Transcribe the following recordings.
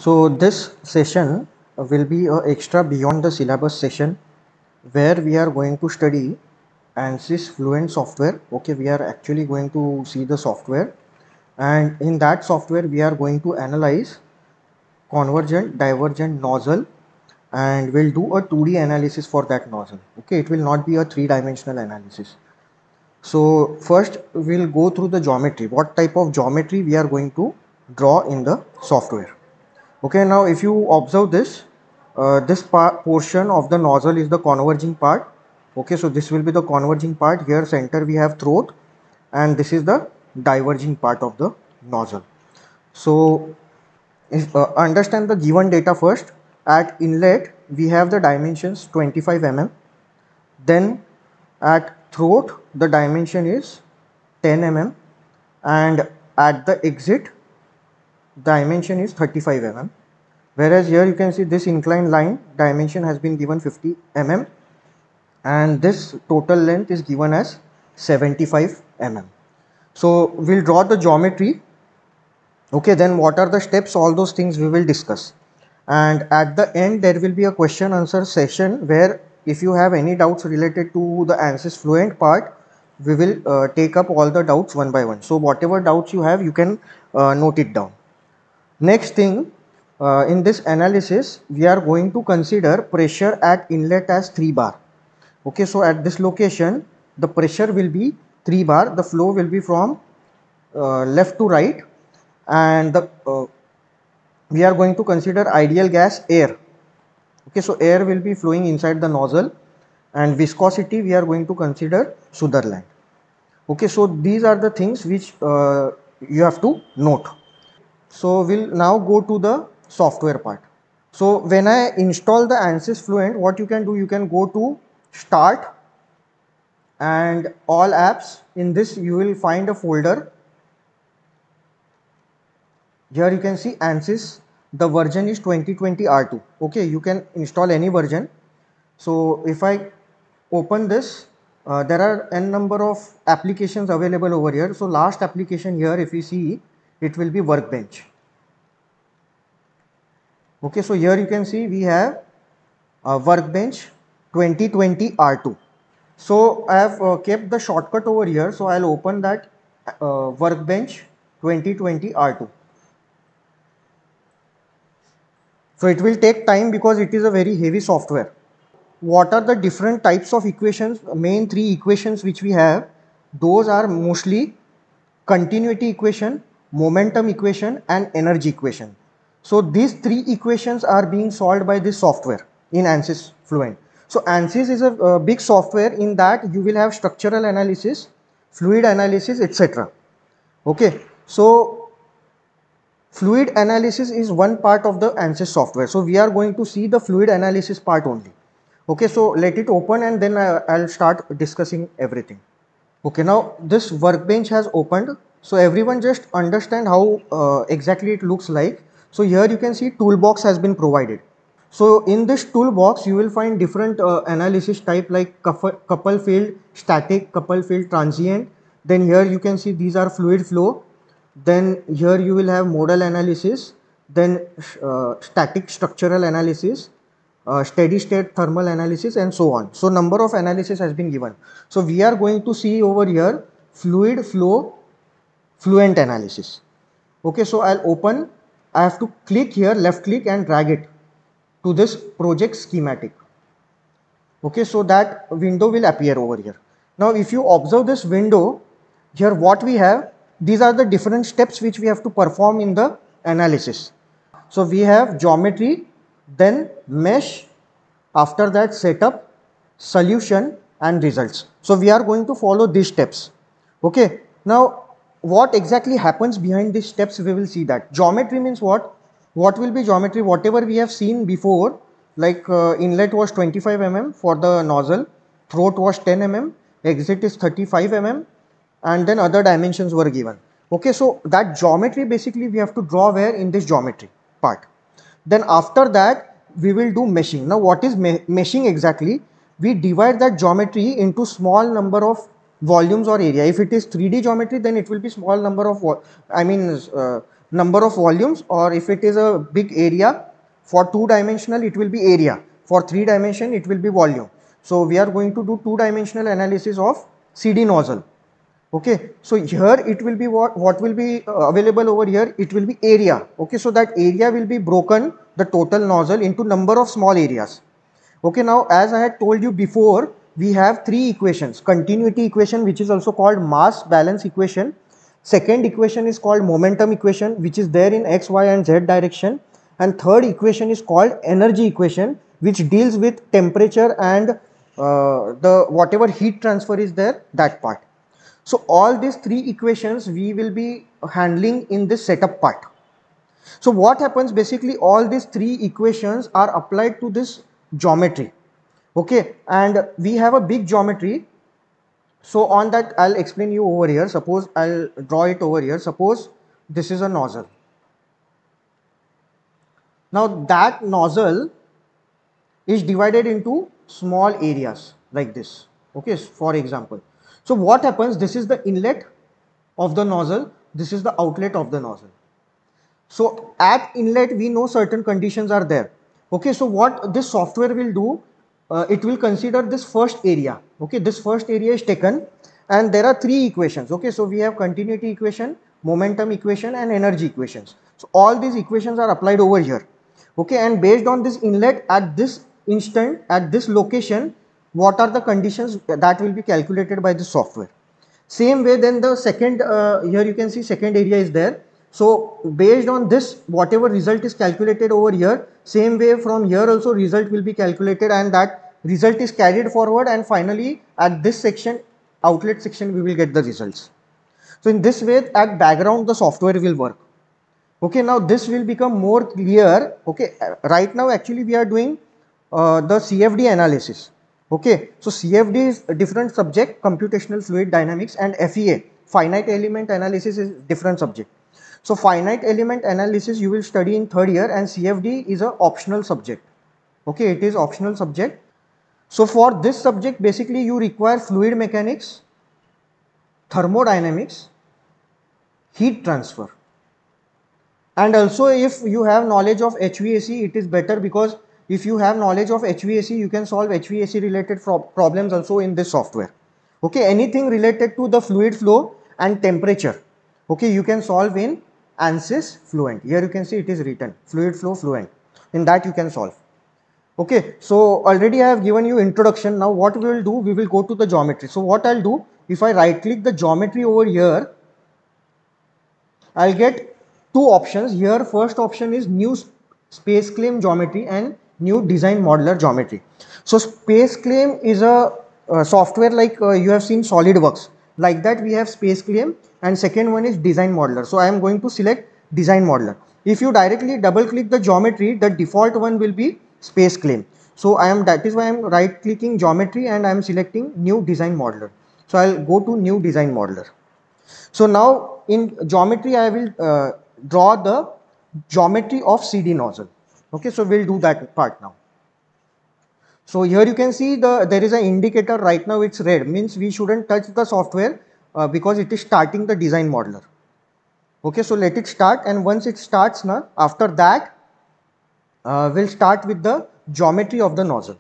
So this session will be a extra beyond the syllabus session where we are going to study ANSYS Fluent software. Okay, we are actually going to see the software, and in that software we are going to analyze convergent divergent nozzle, and we'll do a 2D analysis for that nozzle. Okay, it will not be a three-dimensional analysis. So first we'll go through the geometry, what type of geometry we are going to draw in the software. Okay, now if you observe this, this portion of the nozzle is the converging part. Okay, so this will be the converging part. Here center we have throat, and this is the diverging part of the nozzle. So if understand the given data first. At inlet we have the dimensions 25 mm. Then at throat the dimension is 10 mm, and at the exit dimension is 35 mm. Whereas here you can see this inclined line dimension has been given 50 mm, and this total length is given as 75 mm. So we'll draw the geometry. Okay, then what are the steps, all those things we will discuss, and at the end there will be a question answer session where if you have any doubts related to the ANSYS Fluent part, we will take up all the doubts one by one. So whatever doubts you have, you can note it down. Next thing, in this analysis we are going to consider pressure at inlet as 3 bar. Okay, so at this location the pressure will be 3 bar. The flow will be from left to right, and we are going to consider ideal gas air. Okay, so air will be flowing inside the nozzle, and viscosity we are going to consider Sutherland. Okay, so these are the things which you have to note. So we'll now go to the software part. So when I install the ANSYS Fluent, what you can do, you can go to start and all apps. In this you will find a folder. Here you can see ANSYS, the version is 2020 R2. Okay, you can install any version. So if I open this, there are n number of applications available over here. So last application here, if you see, it will be Workbench. Okay, so here you can see we have Workbench 2020 R2. So I have kept the shortcut over here. So I'll open that Workbench 2020 R2. So it will take time because it is a very heavy software. What are the different types of equations? Main three equations which we have, those are mostly continuity equation, momentum equation, and energy equation. So these three equations are being solved by this software in ANSYS Fluent. So ANSYS is a big software in that you will have structural analysis, fluid analysis, etc. Okay, so fluid analysis is one part of the ANSYS software. So we are going to see the fluid analysis part only. Okay, so let it open and then I'll start discussing everything. Okay, now this Workbench has opened. So everyone just understand how exactly it looks like. So here you can see toolbox has been provided. So in this toolbox you will find different analysis type like couple field, static, couple field, transient. Then here you can see these are fluid flow. Then here you will have modal analysis, then static structural analysis, steady state thermal analysis, and so on. So number of analysis has been given. So we are going to see over here fluid flow fluent analysis. Okay, so I'll open. I have to click here, left click, and drag it to this project schematic. Okay, so that window will appear over here. Now if you observe this window, here what we have, these are the different steps which we have to perform in the analysis. So we have geometry, then mesh, after that setup, solution, and results. So we are going to follow these steps. Okay, now what exactly happens behind these steps, we will see that. Geometry means what? What will be geometry? Whatever we have seen before, like inlet was 25 mm for the nozzle, throat was 10 mm, exit is 35 mm, and then other dimensions were given. Okay, so that geometry basically we have to draw where in this geometry part. Then after that we will do meshing. Now what is meshing exactly? We divide that geometry into small number of volumes or area. If it is 3D geometry, then it will be small number of number of volumes, or if it is a big area, for 2-dimensional it will be area, for 3-dimension it will be volume. So we are going to do 2-dimensional analysis of CD nozzle. Okay, so here it will be what will be available over here, it will be area. Okay, so that area will be broken, the total nozzle, into number of small areas. Okay, now as I had told you before, we have three equations: continuity equation, which is also called mass balance equation; second equation is called momentum equation, which is there in x, y and z direction; and third equation is called energy equation, which deals with temperature and the whatever heat transfer is there, that part. So all these three equations we will be handling in this setup part. So what happens, basically all these three equations are applied to this geometry. Okay, and we have a big geometry. So on that I'll explain you over here. Suppose I'll draw it over here. Suppose this is a nozzle. Now that nozzle is divided into small areas like this. Okay, for example. So what happens, this is the inlet of the nozzle, this is the outlet of the nozzle. So at inlet we know certain conditions are there. Okay, so what this software will do, it will consider this first area. Okay, this first area is taken and there are three equations. Okay, so we have continuity equation, momentum equation and energy equations. So all these equations are applied over here. Okay, and based on this inlet at this instant, at this location, what are the conditions that will be calculated by the software. Same way, then the second, here you can see second area is there. So based on this, whatever result is calculated over here, same way from here also result will be calculated, and that result is carried forward, and finally at this section, outlet section, we will get the results. So in this way, at background the software will work. Okay, now this will become more clear. Okay, right now actually we are doing the CFD analysis. Okay, so CFD is a different subject, computational fluid dynamics, and FEA, finite element analysis, is different subject. So finite element analysis you will study in third year, and CFD is a optional subject. Okay, it is optional subject. So for this subject, basically you require fluid mechanics, thermodynamics, heat transfer. And also if you have knowledge of HVAC, it is better, because if you have knowledge of HVAC, you can solve HVAC related problems also in this software. Okay, anything related to the fluid flow and temperature, okay, you can solve in ANSYS Fluent. Here you can see it is written fluid flow Fluent. In that you can solve. Okay, so already I have given you introduction. Now what we will do, we will go to the geometry. So what I'll do, if I right click the geometry over here, I'll get two options here. First option is new space claim geometry and new design modeler geometry. So space claim is a software like you have seen SolidWorks. Like that we have space claim, and second one is design modeler. So I am going to select design modeler. If you directly double click the geometry, the default one will be space claim. So that is why I am right clicking geometry and I am selecting new design modeler. So I'll go to new design modeler. So now in geometry I will draw the geometry of CD nozzle. Okay, so we'll do that part now. So here you can see there is an indicator right now, it's red, means we shouldn't touch the software because it is starting the design modeler. Okay, so let it start, and once it starts now, after that we'll start with the geometry of the nozzle.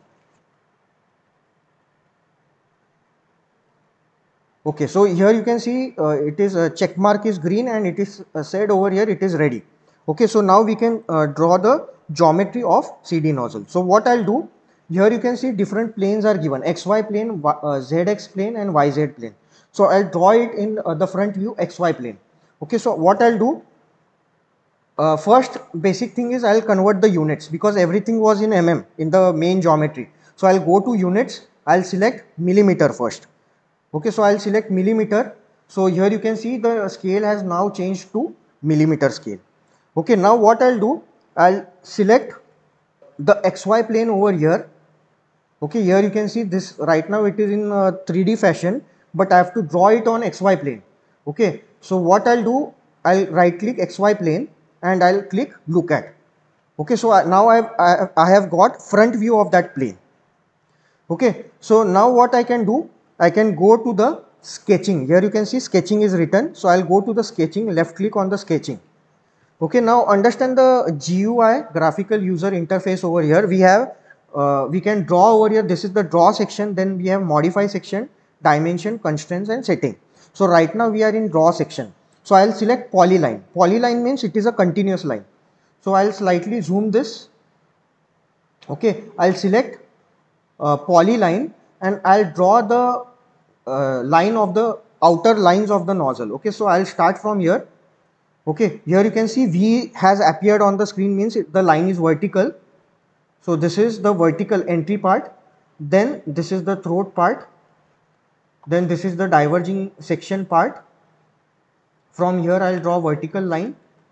Okay, so here you can see it is check mark is green, and it is said over here it is ready. Okay, so now we can draw the geometry of CD nozzle. So what I'll do, here you can see different planes are given: XY plane, ZX plane and YZ plane. So I'll draw it in the front view XY plane. Okay, so what I'll do, first basic thing is I'll convert the units, because everything was in mm in the main geometry. So I'll go to units, I'll select millimeter first. Okay, so I'll select millimeter. So here you can see the scale has now changed to millimeter scale. Okay, now what I'll do, I'll select the XY plane over here. Okay, here you can see this, right now it is in 3D fashion, but I have to draw it on XY plane. Okay, so what I'll do, I'll right click XY plane and I'll click look at. Okay, so now I have got front view of that plane. Okay, so now what I can do, I can go to the sketching. Here you can see sketching is written. So I'll go to the sketching, left click on the sketching. Okay, now understand the GUI, graphical user interface. Over here we have we can draw over here. This is the draw section. Then we have modify section, dimension, constraints and setting. So right now we are in draw section. So I'll select polyline. Polyline means it is a continuous line. So I'll slightly zoom this. Okay, I'll select polyline and I'll draw the line of the outer lines of the nozzle. Okay, so I'll start from here. Okay, here you can see V has appeared on the screen, means the line is vertical. So this is the vertical entry part, then this is the throat part, then this is the diverging section part. From here I'll draw vertical line,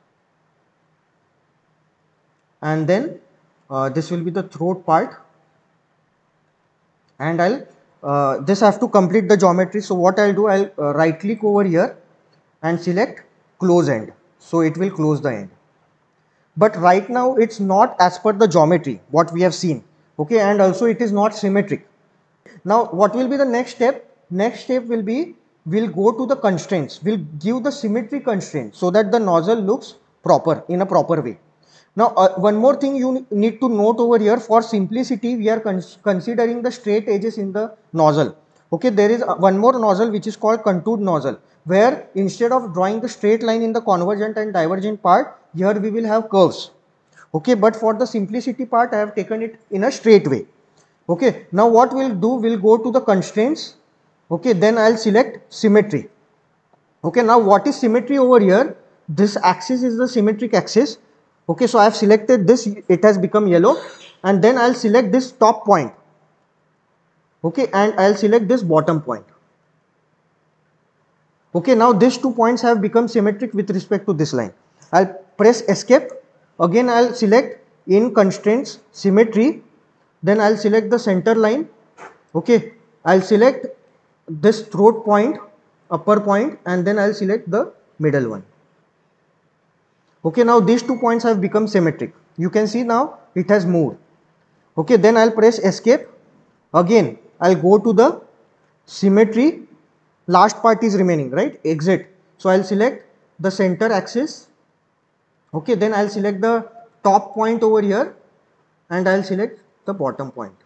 and then this will be the throat part, and I'll this have to complete the geometry. So what I'll do, I'll right click over here and select close end, so it will close the end. But right now it's not as per the geometry what we have seen. Okay, and also it is not symmetric. Now what will be the next step? Next step will be, we'll go to the constraints, we'll give the symmetry constraint so that the nozzle looks proper, in a proper way. Now one more thing you need to note over here, for simplicity we are considering the straight edges in the nozzle. Okay, there is one more nozzle which is called contoured nozzle, where instead of drawing the straight line in the convergent and divergent part, here we will have curves. Okay, but for the simplicity part I have taken it in a straight way. Okay, now what we'll do, we'll go to the constraints. Okay, then I'll select symmetry. Okay, now what is symmetry over here? This axis is the symmetric axis. Okay, so I have selected this, it has become yellow, and then I'll select this top point. Okay, and I'll select this bottom point. Okay, now these 2 points have become symmetric with respect to this line. I'll press escape. Again I'll select in constraints symmetry, then I'll select the center line. Okay, I'll select this throat point, upper point, and then I'll select the middle one. Okay, now these 2 points have become symmetric. You can see now it has moved. Okay, then I'll press escape. Again I'll go to the symmetry, last part is remaining, right? Exit. So I'll select the center axis. Okay, then I'll select the top point over here and I'll select the bottom point.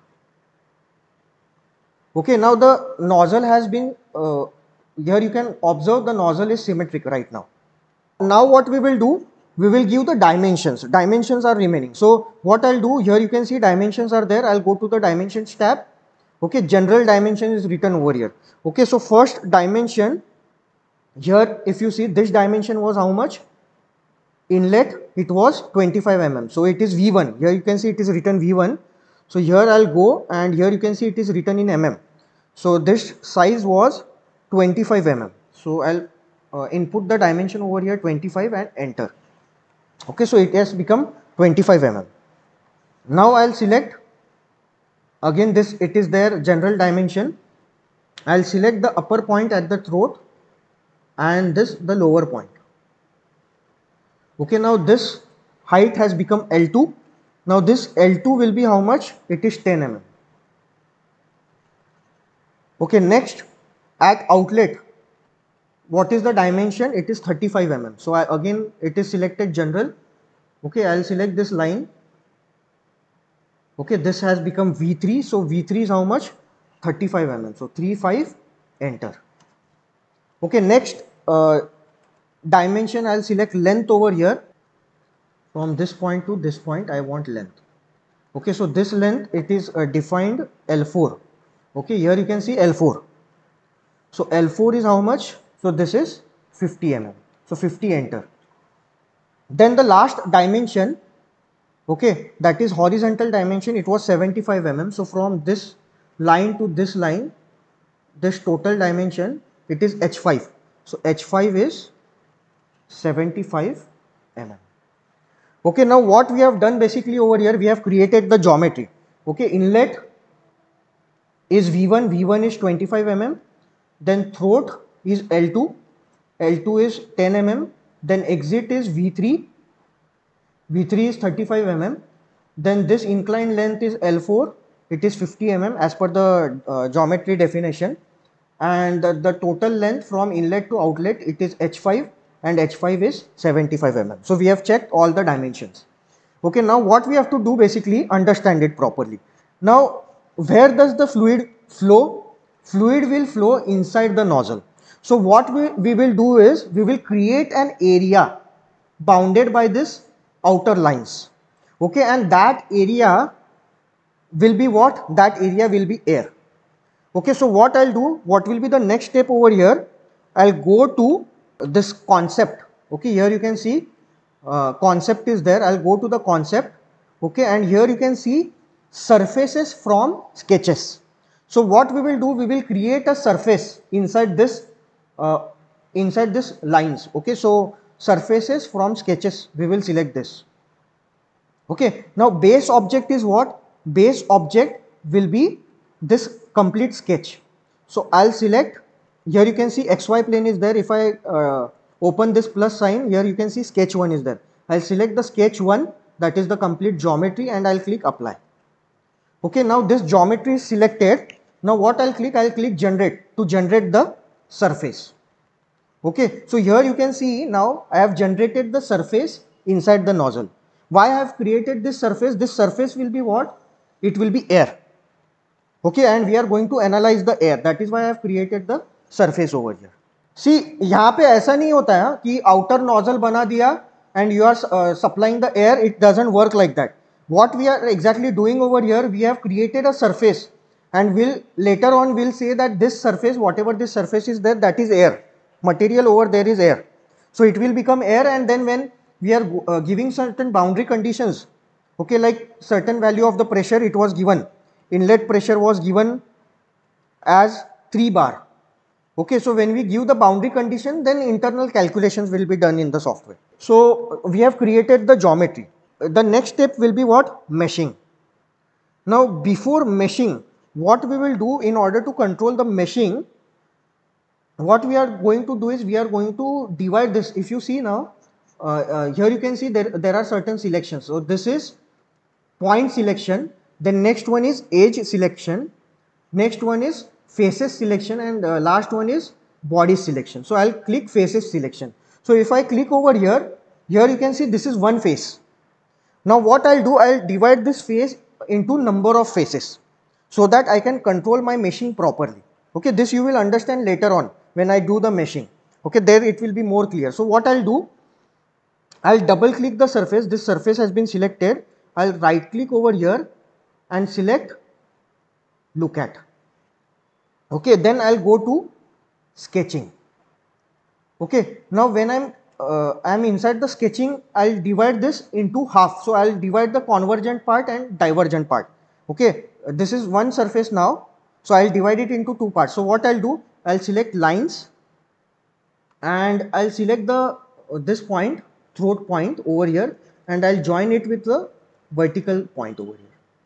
Okay, now the nozzle has been here you can observe the nozzle is symmetric right now. Now what we will do, we will give the dimensions. Dimensions are remaining. So what I'll do, here you can see dimensions are there. I'll go to the dimensions tab. Okay, general dimension is written over here. Okay, so first dimension, here if you see this dimension was how much? Inlet, it was 25 mm. So it is V1. Here you can see it is written V1. So here I'll go and here you can see it is written in mm. So this size was 25 mm. So I'll input the dimension over here 25 and enter. Okay, so it has become 25 mm. Now I'll select again this, it is their general dimension. I'll select the upper point at the throat and this the lower point. Okay, now this height has become L2. Now this L2 will be how much? It is 10 mm. Okay, next at outlet, what is the dimension? It is 35 mm. So again it is selected general. Okay, I'll select this line. Okay, this has become V3. So V3 is how much? 35 mm. So 35, enter. Okay, next dimension, I'll select length over here. From this point to this point I want length. Okay, so this length, it is defined L4. Okay, here you can see L4. So L4 is how much? So this is 50 mm. So 50, enter. Then the last dimension, okay, that is horizontal dimension, it was 75 mm. So from this line to this line, this total dimension, it is H5. So H5 is 75 mm. Okay, now what we have done basically over here, we have created the geometry. Okay, inlet is V1, V1 is 25 mm, then throat is L2, L2 is 10 mm, then exit is V3, V3 is 35 mm, then this inclined length is L4, it is 50 mm as per the geometry definition, and the total length from inlet to outlet, it is H5, and h5 is 75 mm. So we have checked all the dimensions. Okay, now what we have to do, basically understand it properly. Now where does the fluid flow? Fluid will flow inside the nozzle. So what we will do is, we will create an area bounded by this outer lines. Okay, and that area will be what? That area will be air. Okay, so what I'll do, what will be the next step over here? I'll go to this concept. Okay, here you can see concept is there. I'll go to the concept. Okay, and here you can see surfaces from sketches. So what we will do, we will create a surface inside this lines. Okay, so surfaces from sketches, we will select this. Okay, now base object is what? Base object will be this complete sketch. So I'll select, here you can see XY plane is there. If I open this plus sign, here you can see sketch 1 is there. I'll select the sketch 1, that is the complete geometry, and I'll click apply. Okay, now this geometry is selected. Now what I'll click generate to generate the surface. Okay, so here you can see now I have generated the surface inside the nozzle. Why I have created this surface? This surface will be what? It will be air. Okay, and we are going to analyze the air. That is why I have created the surface over here. See, यहाँ पे ऐसा नहीं होता है कि outer nozzle बना दिया and you are supplying the air. It doesn't work like that. What we are exactly doing over here, we have created a surface, and later on we'll say that this surface, whatever this surface is there, that is air. Material over there is air. So it will become air, and then when we are giving certain boundary conditions, okay, like certain value of the pressure it was given, inlet pressure was given as 3 bar. Okay, so when we give the boundary condition, then internal calculations will be done in the software. So we have created the geometry. The next step will be what? Meshing. Now before meshing, what we will do in order to control the meshing, what we are going to do is, we are going to divide this. If you see now, here you can see there are certain selections. So this is point selection, then next one is edge selection, next one is faces selection, and last one is body selection. So I'll click faces selection. So if I click over here, here you can see this is one face. Now what I'll do, I'll divide this face into number of faces so that I can control my meshing properly. Okay, this you will understand later on when I do the meshing. Okay, there it will be more clear. So what I'll do, I'll double click the surface. This surface has been selected. I'll right click over here and select look at. Okay, then I'll go to sketching. Okay, now when I'm inside the sketching, I'll divide this into half. So I'll divide the convergent part and divergent part. Okay, this is one surface now. So I'll divide it into 2 parts. So what I'll do, I'll select lines, and I'll select this point, throat point over here, and I'll join it with the vertical point over here.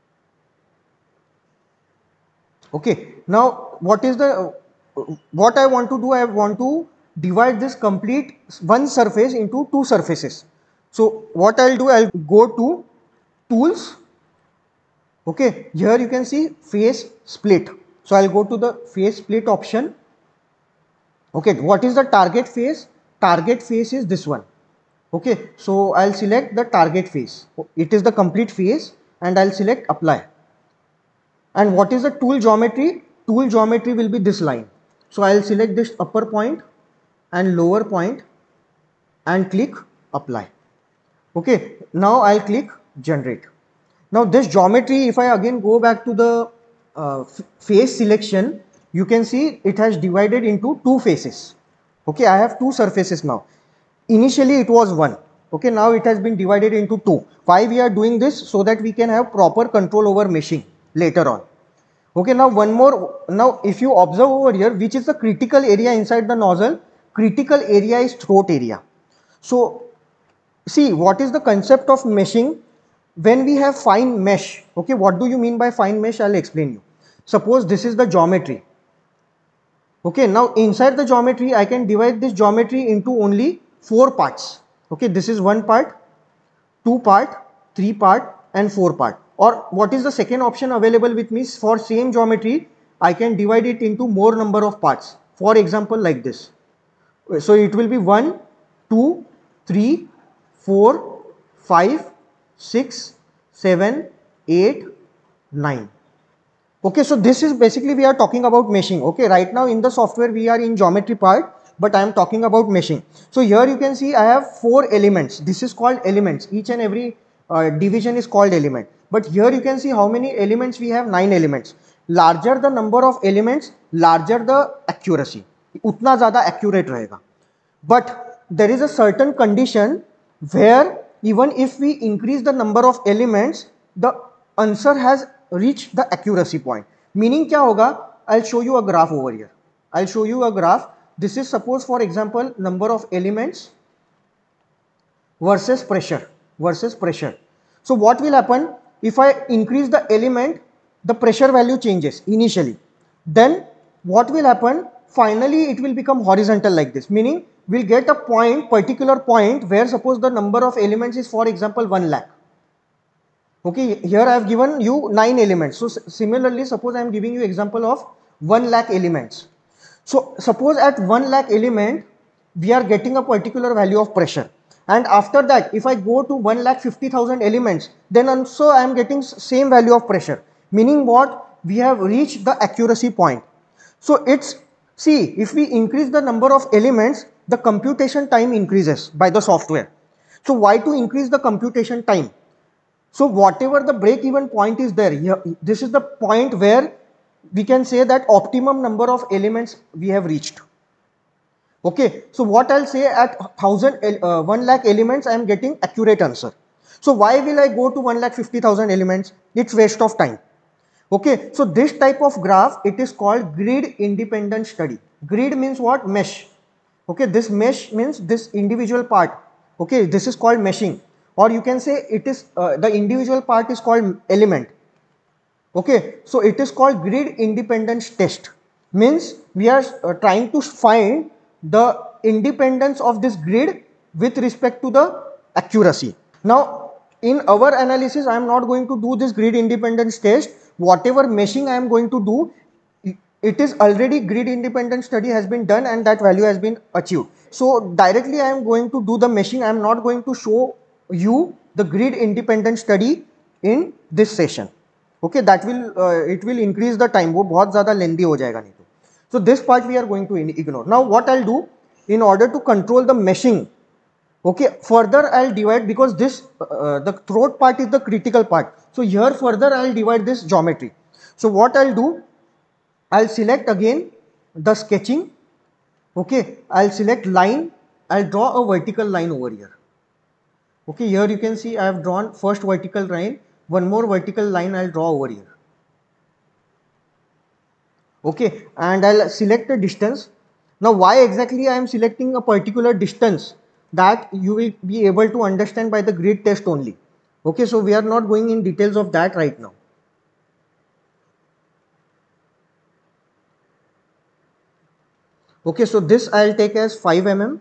Okay, now what I want to do, I want to divide this complete one surface into 2 surfaces. So what I'll do, I'll go to tools. Okay, here you can see face split. So I'll go to the face split option. Okay, what is the target face? Target face is this one. Okay, so I'll select the target face. It is the complete face, and I'll select apply. And what is the tool geometry? Tool geometry will be this line. So I'll select this upper point and lower point and click apply. Okay, now I'll click generate. Now this geometry, if I again go back to the face selection, you can see it has divided into 2 faces. Okay, I have 2 surfaces now. Initially it was 1. Okay, now it has been divided into 2. Why we are doing this? So that we can have proper control over meshing later on. Okay, now one more. Now if you observe over here, which is the critical area inside the nozzle? Critical area is throat area. So see, what is the concept of meshing? When we have fine mesh, okay, what do you mean by fine mesh? I'll explain you. Suppose this is the geometry. Okay, now inside the geometry, I can divide this geometry into only 4 parts. Okay, this is 1 part, 2 part, 3 part, and 4 part. Or what is the second option available with me? For same geometry, I can divide it into more number of parts. For example, like this. So it will be 1, 2, 3, 4, 5, 6, 7, 8, 9. Okay, so this is basically we are talking about meshing. Okay, right now in the software we are in geometry part, but I am talking about meshing. So here you can see I have 4 elements. This is called elements. Each and every division is called element. But here you can see how many elements we have. 9 elements. Larger the number of elements, larger the accuracy. उतना ज़्यादा accurate रहेगा. But there is a certain condition where even if we increase the number of elements, the answer has reached the accuracy point. Meaning क्या होगा? I'll show you a graph over here. I'll show you a graph. This is suppose for example number of elements versus pressure versus pressure. So what will happen if I increase the element, the pressure value changes initially. Then what will happen? Finally it will become horizontal like this, meaning we'll get a point, particular point where suppose the number of elements is for example 1 lakh. Okay, here I have given you 9 elements. So similarly, suppose I am giving you example of 1 lakh elements. So suppose at 1 lakh element, we are getting a particular value of pressure. And after that, if I go to 1,50,000 elements, then also I am getting same value of pressure. Meaning what? We have reached the accuracy point. So it's, see, if we increase the number of elements, the computation time increases by the software. So why to increase the computation time? So whatever the break-even point is there, this is the point where we can say that optimum number of elements we have reached. Okay, so what I'll say at 1 lakh elements, I am getting accurate answer. So why will I go to 1,50,000 elements? It's waste of time. Okay, so this type of graph, it is called grid independent study. Grid means what? Mesh. Okay, this mesh means this individual part. Okay, this is called meshing. Or you can say it is the individual part is called element. Okay, so it is called grid independence test. Means we are trying to find the independence of this grid with respect to the accuracy. Now in our analysis I am not going to do this grid independence test. Whatever meshing I am going to do, it is already grid independent study has been done and that value has been achieved. So directly I am going to do the meshing. I am not going to show you the grid independent study in this session. Okay, that will it will increase the time. वो बहुत ज़्यादा lengthy हो जाएगा नहीं तो. So this part we are going to ignore. Now what I'll do in order to control the meshing. Okay, further I'll divide because this the throat part is the critical part. So here further I'll divide this geometry. So what I'll do, I'll select again the sketching. Okay, I'll select line. I'll draw a vertical line over here. Okay, here you can see I have drawn first vertical line. One more vertical line I'll draw over here. Okay, and I'll select a distance. Now why exactly I am selecting a particular distance, that you will be able to understand by the grid test only. Okay, so we are not going in details of that right now. Okay, so this I'll take as 5 mm.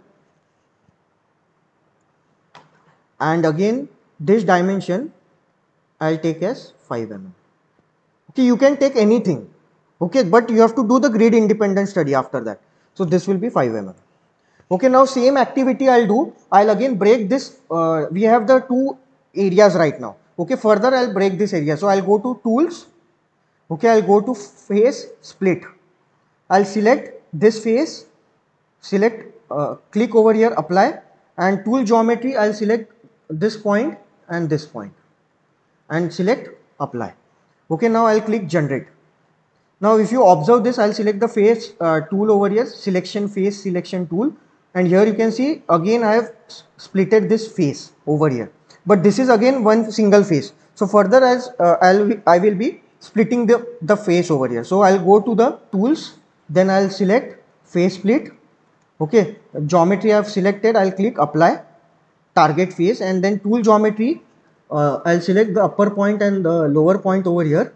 And again this dimension I'll take as 5 mm. Okay, you can take anything. Okay, but you have to do the grid independent study after that. So this will be 5 mm. Okay, now same activity I'll do. I'll again break this. We have the two areas right now. Okay, further I'll break this area. So I'll go to tools. Okay, I'll go to face split. I'll select this face, select, click over here, apply, and tool geometry, I'll select this point and this point and select apply. Okay, now I'll click generate. Now if you observe this, I'll select the face tool over here, selection face selection tool, and here you can see again I have splitted this face over here, but this is again one single face. So further as I will be splitting the face over here. So I'll go to the tools, then I'll select face split. Okay, geometry I have selected, I'll click apply, target face, and then tool geometry, I'll select the upper point and the lower point over here.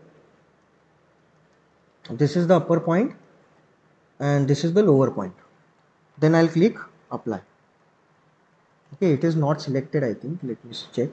This is the upper point and this is the lower point. Then I'll click apply. Okay, it is not selected, I think. Let me check.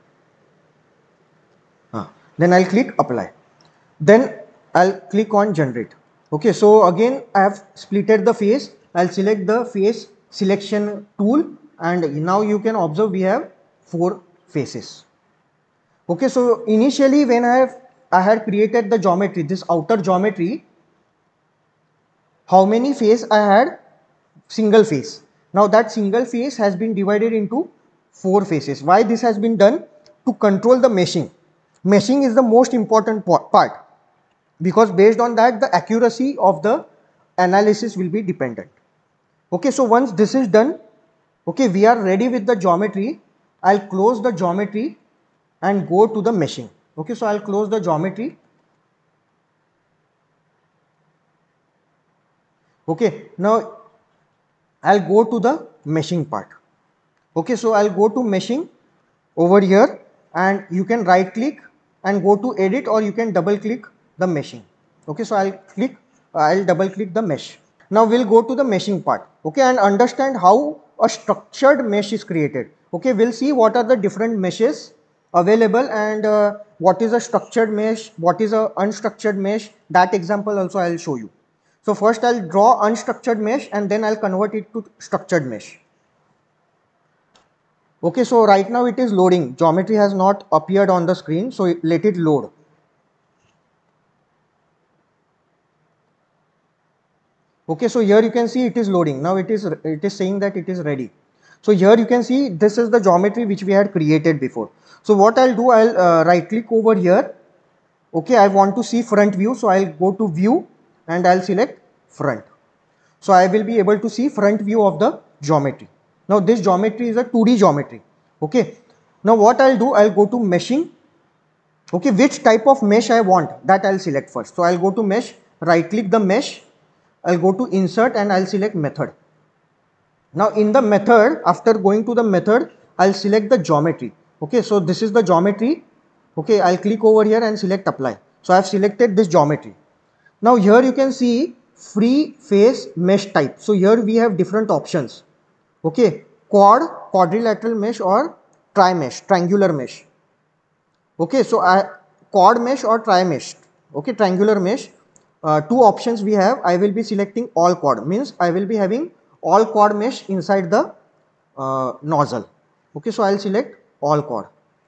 Then I'll click apply. Then I'll click on generate. Okay, so again I have splitted the face. I'll select the face selection tool and now you can observe we have 4 faces. Okay, so initially when I had created the geometry, this outer geometry, how many face I had? Single face. Now that single face has been divided into 4 faces. Why this has been done? To control the meshing. Meshing is the most important part, because based on that the accuracy of the analysis will be dependent. Okay, so once this is done, okay, we are ready with the geometry. I'll close the geometry and go to the meshing. Okay, so I'll close the geometry. Okay, now I'll go to the meshing part. Okay, so I'll go to meshing over here, and you can right click and go to edit, or you can double click the meshing. Okay, so I'll double click the mesh. Now we'll go to the meshing part, okay, and understand how a structured mesh is created. Okay, we'll see what are the different meshes available, and what is a structured mesh, what is a unstructured mesh. That example also I'll show you. So first I'll draw unstructured mesh and then I'll convert it to structured mesh. Okay, so right now it is loading. Geometry has not appeared on the screen, so let it load. Okay, so here you can see it is loading. Now it is saying that it is ready. So here you can see this is the geometry which we had created before. So what I'll do, I'll right click over here. Okay, I want to see front view, so I'll go to view and I'll select front. So I will be able to see front view of the geometry. Now this geometry is a 2D geometry. Okay, now what I'll do, I'll go to meshing. Okay, which type of mesh I want, that I'll select first. So I'll go to mesh, right click the mesh, I'll go to insert and I'll select method. Now in the method, after going to the method, I'll select the geometry. Okay, so this is the geometry. Okay, I'll click over here and select apply. So I've selected this geometry. Now here you can see free face mesh type. So here we have different options. Okay, quadrilateral mesh, or tri-mesh, triangular mesh. Okay, so quad mesh or tri-mesh. Okay, triangular mesh. 2 options we have. I will be selecting all quad, means I will be having all quad mesh inside the nozzle. Okay, so I'll select all quad.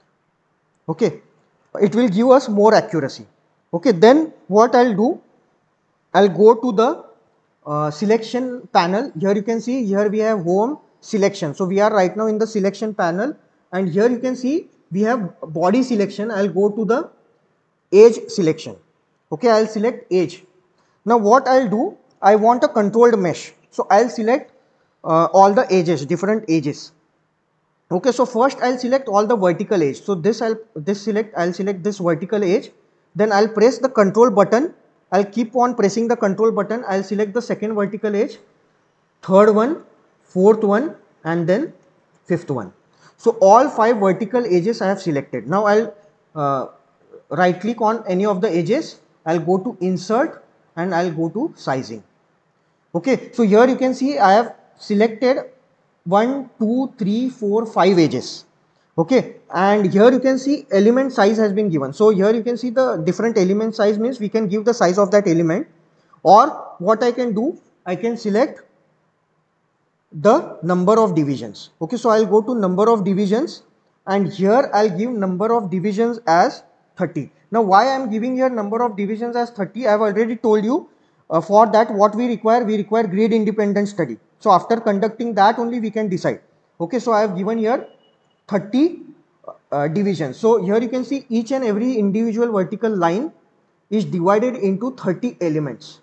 Okay, it will give us more accuracy. Okay, then what I'll do, I'll go to the selection panel. Here you can see, here we have home selection. So we are right now in the selection panel, and here you can see we have body selection. I'll go to the edge selection. Okay, I'll select edge. Now what I'll do, I want a controlled mesh. So I'll select all the edges, different edges. Okay, so first I'll select all the vertical edge. So I'll select this vertical edge. Then I'll press the control button. I'll keep on pressing the control button. I'll select the second vertical edge, third one, fourth one, and then fifth one. So all 5 vertical edges I have selected. Now I'll right click on any of the edges. I'll go to insert and I'll go to sizing. Okay, so here you can see I have selected 1, 2, 3, 4, 5 edges. Okay, and here you can see element size has been given. So here you can see the different element size, means we can give the size of that element, or what I can do, I can select the number of divisions. Okay, so I'll go to number of divisions, and here I'll give number of divisions as 30. Now why I am giving here number of divisions as 30, I have already told you. For that what we require grid independent study. So after conducting that only we can decide. Okay, so I have given here 30 divisions. So here you can see each and every individual vertical line is divided into 30 elements.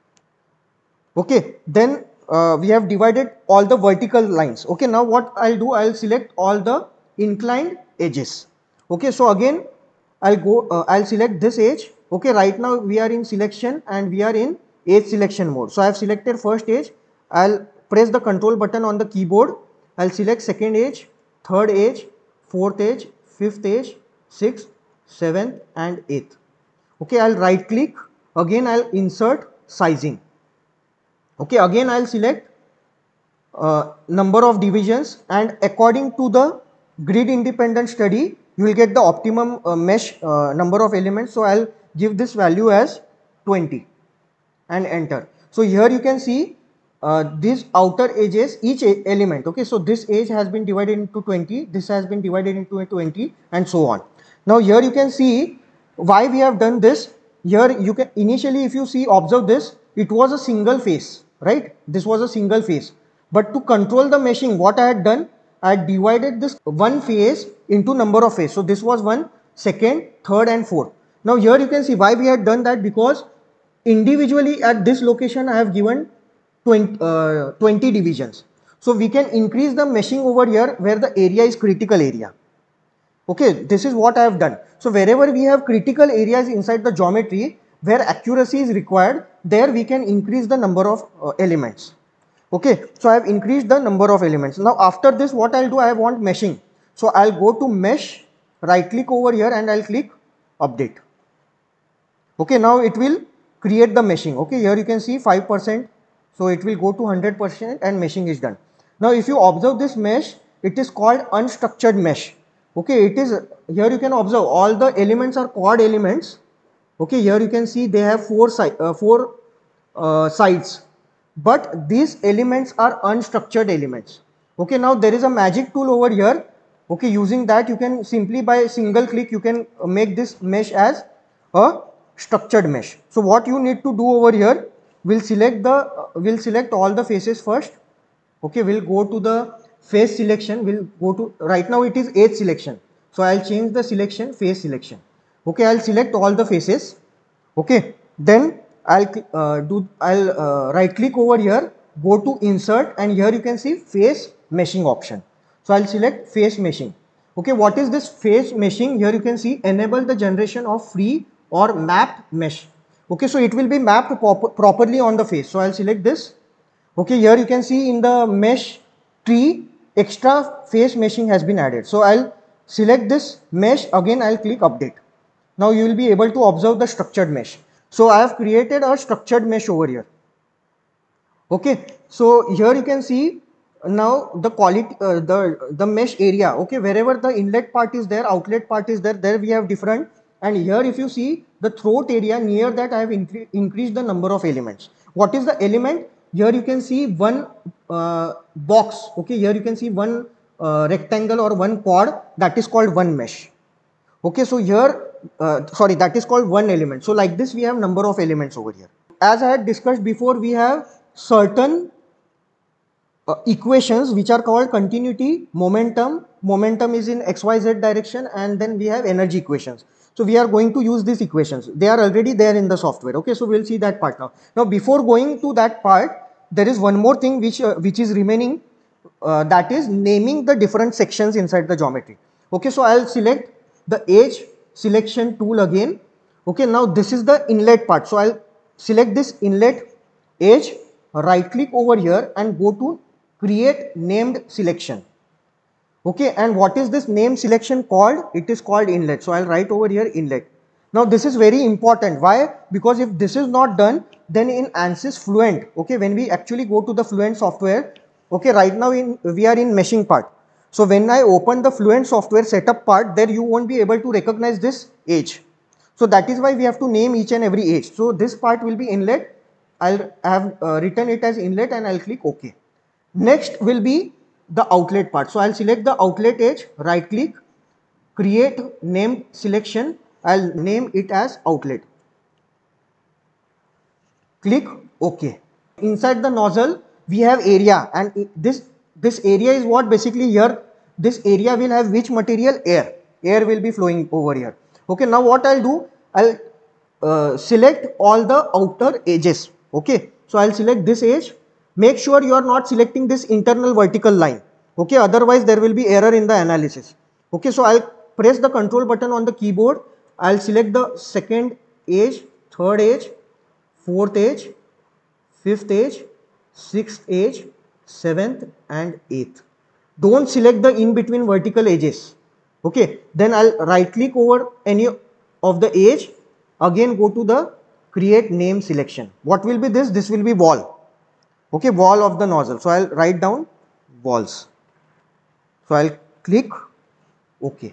Okay, then we have divided all the vertical lines. Okay, now what I'll do, I'll select all the inclined edges. Okay, so again I'll select this edge. Okay, right now we are in selection and we are in edge selection mode. So I have selected first edge. I'll press the control button on the keyboard. I'll select second edge, third edge, fourth edge, fifth edge, sixth, seventh, and eighth. Okay, I'll right click. Again I'll insert sizing. Okay, again I'll select number of divisions, and according to the grid independent study you will get the optimum mesh number of elements. So I'll give this value as 20 and enter. So here you can see these outer edges, each element. Okay, so this edge has been divided into 20, this has been divided into 20, and so on. Now here you can see why we have done this. Here you can initially, if you see, observe this, it was a single face, right? This was a single face, but to control the meshing, what I had done, I had divided this one face into number of faces. So this was one, second, third, and fourth. Now here you can see why we had done that, because individually at this location I have given 20 divisions. So we can increase the meshing over here where the area is critical area. Okay, this is what I have done. So wherever we have critical areas inside the geometry where accuracy is required, there we can increase the number of elements. Okay, so I have increased the number of elements. Now after this, what I'll do, I want meshing. So I'll go to mesh, right click over here, and I'll click update. Okay, now it will create the meshing. Okay, here you can see 5%. So it will go to 100% and meshing is done. Now if you observe this mesh, it is called unstructured mesh. Okay, it is, here you can observe all the elements are quad elements. Okay, here you can see they have four sides, but these elements are unstructured elements. Okay, now there is a magic tool over here. Okay, using that you can simply by a single click you can make this mesh as a structured mesh. So what you need to do over here, we'll select all the faces first. Okay, we'll go to the face selection, we'll go to, right now it is edge selection, so I'll change the selection, face selection. Okay, I'll select all the faces. Okay, then I'll right click over here, go to insert, and here you can see face meshing option. So I'll select face meshing. Okay, what is this face meshing? Here you can see enable the generation of free or mapped mesh. Okay, so it will be mapped properly on the face. So I'll select this. Okay, here you can see in the mesh tree, extra face meshing has been added. So I'll select this mesh, again I'll click update. Now you will be able to observe the structured mesh. So I have created a structured mesh over here. Okay, so here you can see now the quality, the mesh area. Okay, wherever the inlet part is there, outlet part is there, there we have different. And here if you see the throat area, near that I have increased the number of elements. What is the element? Here you can see one box. Okay, here you can see one rectangle or one quad, that is called one mesh. Okay, so here, sorry, that is called one element. So like this we have number of elements over here. As I had discussed before, we have certain equations which are called continuity, momentum is in XYZ direction, and then we have energy equations. So we are going to use these equations. They are already there in the software. Okay, so we'll see that part now. Now before going to that part, there is one more thing which is remaining, that is naming the different sections inside the geometry. Okay, so I'll select the edge selection tool again. Okay, now this is the inlet part. So I'll select this inlet edge, right click over here and go to create named selection. Okay, and what is this name selection called? It is called inlet. So I'll write over here inlet. Now this is very important. Why? Because if this is not done, then in ANSYS Fluent, okay, when we actually go to the Fluent software, okay, right now we are in meshing part. So when I open the Fluent software setup part, there you won't be able to recognize this edge. So that is why we have to name each and every edge. So this part will be inlet. I'll have written it as inlet and I'll click OK. Next will be the outlet part. So I'll select the outlet edge, right click, create name selection. I'll name it as outlet. Click OK. Inside the nozzle, we have area, and this area is what basically here, this area will have which material? Air. Air will be flowing over here. Okay, now what I'll do, I'll select all the outer edges. Okay, so I'll select this edge. Make sure you are not selecting this internal vertical line. Okay, otherwise there will be error in the analysis. Okay, so I'll press the control button on the keyboard. I'll select the second edge, third edge, fourth edge, fifth edge, sixth edge, seventh and eighth. Don't select the in between vertical edges. Okay, then I'll right click over any of the edge, again go to the create name selection. What will be this? This will be wall. Okay, wall of the nozzle. So I'll write down walls. So I'll click OK.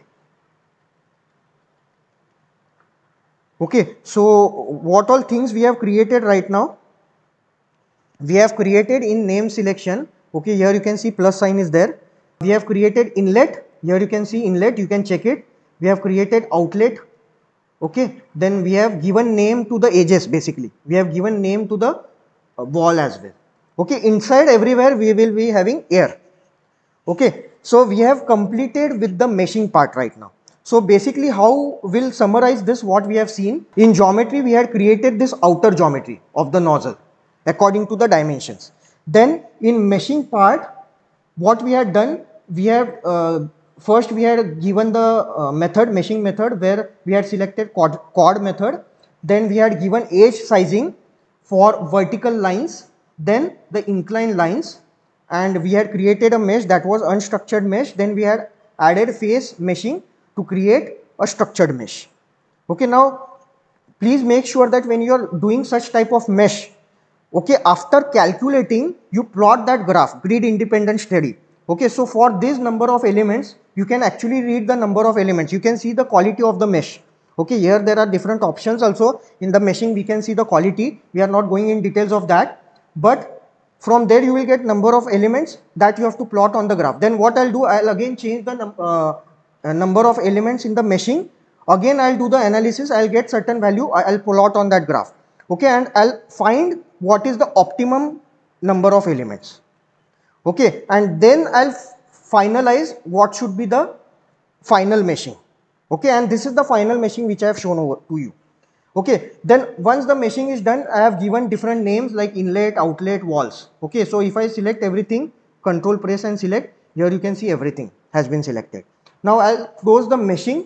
Okay, so what all things we have created right now? we have created in name selection. Okay, here you can see plus sign is there. We have created inlet. Here you can see inlet, you can check it. We have created outlet. Okay, then we have given name to the edges. Basically we have given name to the wall as well. Okay, inside everywhere we will be having air. Okay, so we have completed with the meshing part right now. So basically how we'll summarize this, what we have seen in geometry, we had created this outer geometry of the nozzle according to the dimensions. Then in meshing part, what we had done, we have first we had given the method, meshing method, where we had selected chord method. Then we had given edge sizing for vertical lines, then the inclined lines, and we had created a mesh that was unstructured mesh. Then we had added face meshing to create a structured mesh. Okay, now please make sure that when you are doing such type of mesh, okay, after calculating you plot that graph, grid independent steady. Okay, so for this number of elements you can actually read the number of elements, you can see the quality of the mesh. Okay, here there are different options also in the meshing, we can see the quality, we are not going in details of that, but from there you will get number of elements that you have to plot on the graph. Then what I'll do, I'll again change the number of elements in the meshing. Again I'll do the analysis, I'll get certain value, I'll plot on that graph. Okay, and I'll find what is the optimum number of elements. Okay, and then I'll finalize what should be the final meshing. Okay, and this is the final meshing which I have shown over to you. Okay, then once the meshing is done, I have given different names like inlet, outlet, walls. Okay, so if I select everything, control press and select, here you can see everything has been selected. Now I'll close the meshing.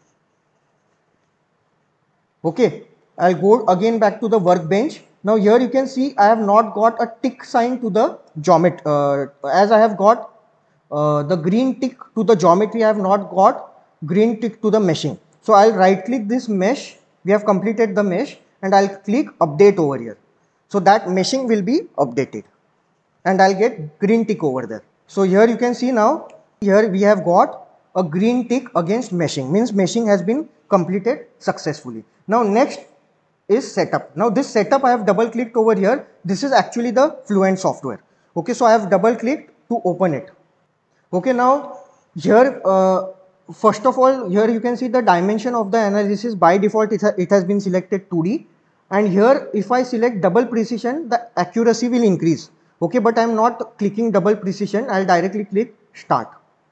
Okay, I'll go again back to the workbench. Now here you can see I have not got a tick sign to the geometry, as I have got the green tick to the geometry, I have not got green tick to the meshing. So I'll right click this mesh, we have completed the mesh, and I'll click update over here. So that meshing will be updated and I'll get green tick over there. So here you can see now, here we have got a green tick against meshing, means meshing has been completed successfully. Now next is setup. Now this setup I have double clicked over here. This is actually the Fluent software. Okay, so I have double clicked to open it. Okay, now here first of all, here you can see the dimension of the analysis. By default it has been selected 2D, and here if I select double precision, the accuracy will increase. Okay, but I am not clicking double precision, I will directly click start.